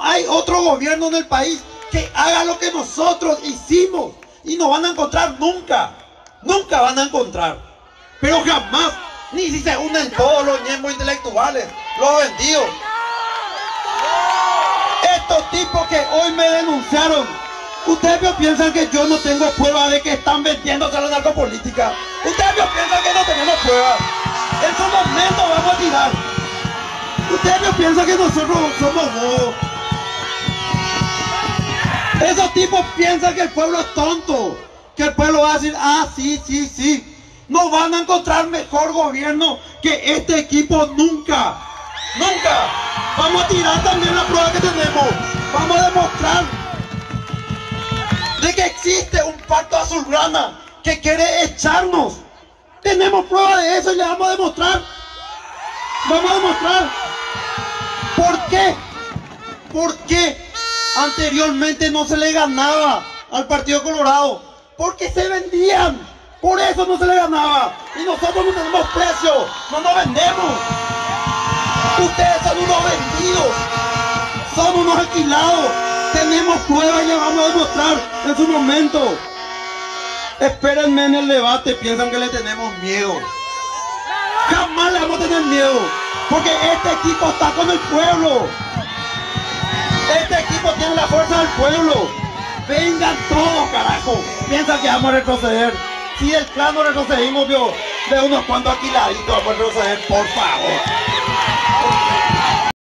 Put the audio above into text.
hay otro gobierno en el país que haga lo que nosotros hicimos. Y no van a encontrar nunca. Nunca van a encontrar. Pero jamás. Ni si se unen todos los ñemos intelectuales, los vendidos. Estos tipos que hoy me denunciaron, ustedes piensan que yo no tengo pruebas de que están vendiéndose a la narcopolítica. Ustedes piensan que no tenemos pruebas. En su momento vamos a tirar. Ustedes piensan que nosotros somos bobos. Esos tipos piensan que el pueblo es tonto. Que el pueblo va a decir, ah, sí, sí, sí. No van a encontrar mejor gobierno que este equipo nunca. Nunca. Vamos a tirar también la prueba que tenemos. Vamos a demostrar de que existe un pacto azulgrana que quiere echarnos. Tenemos prueba de eso y le vamos a demostrar. Vamos a demostrar. ¿Por qué? ¿Por qué anteriormente no se le ganaba al Partido Colorado? Porque se vendían. Por eso no se le ganaba. Y nosotros no tenemos precio. No nos vendemos. Ustedes son unos vendidos. Son unos alquilados. Tenemos pruebas y le vamos a demostrar en su momento. Espérenme en el debate. Piensan que le tenemos miedo. Jamás le vamos a tener miedo. Porque este equipo está con el pueblo. Este equipo tiene la fuerza del pueblo. Vengan todos, carajo. Piensan que vamos a retroceder. Si el clan no retrocedimos de unos cuantos alquiladitos, vamos a retroceder, por favor.